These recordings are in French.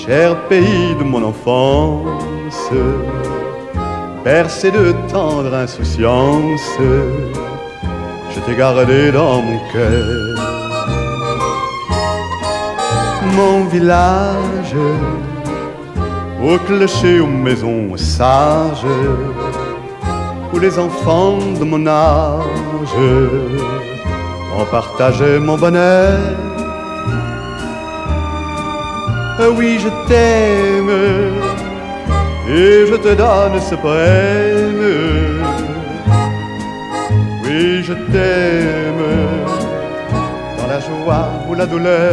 cher pays de mon enfance, bercé de tendre insouciance, je t'ai gardé dans mon cœur. Mon village, au clocher, aux maisons sages, où les enfants de mon âge ont partagé mon bonheur. Oui, je t'aime et je te donne ce poème. Oui, je t'aime dans la joie ou la douleur.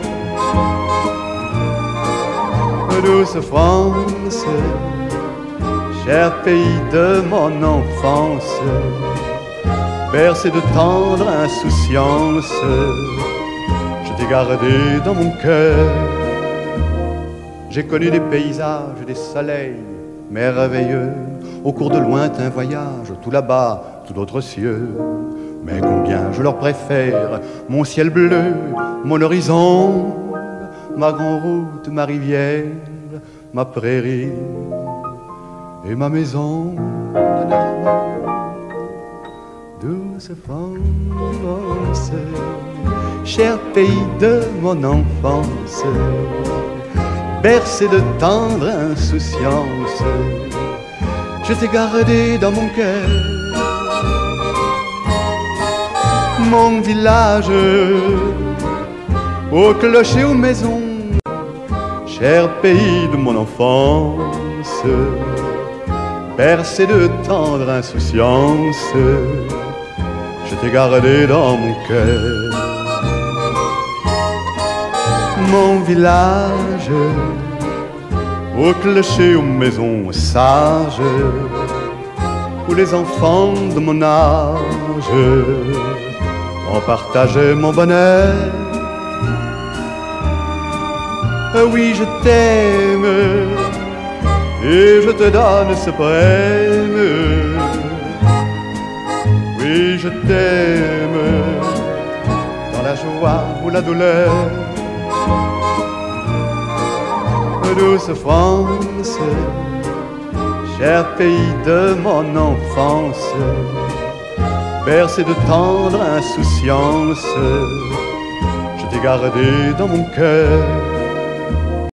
Douce France, cher pays de mon enfance, bercé de tendre insouciance, je t'ai gardé dans mon cœur. J'ai connu des paysages, des soleils merveilleux, au cours de lointains voyages, tout là-bas, tout d'autres cieux. Mais combien je leur préfère mon ciel bleu, mon horizon, ma grande route, ma rivière, ma prairie et ma maison. Douce France, cher pays de mon enfance, bercé de tendre insouciance, je t'ai gardé dans mon cœur. Mon village, au clocher, aux maisons, cher pays de mon enfance, bercé de tendre insouciance, je t'ai gardé dans mon cœur. Mon village, au clocher, aux maisons sages, où les enfants de mon âge ont partagé mon bonheur. Oui, je t'aime et je te donne ce poème. Oui, je t'aime dans la joie ou la douleur. Douce France, cher pays de mon enfance, bercé de tendre insouciance, je t'ai gardé dans mon cœur.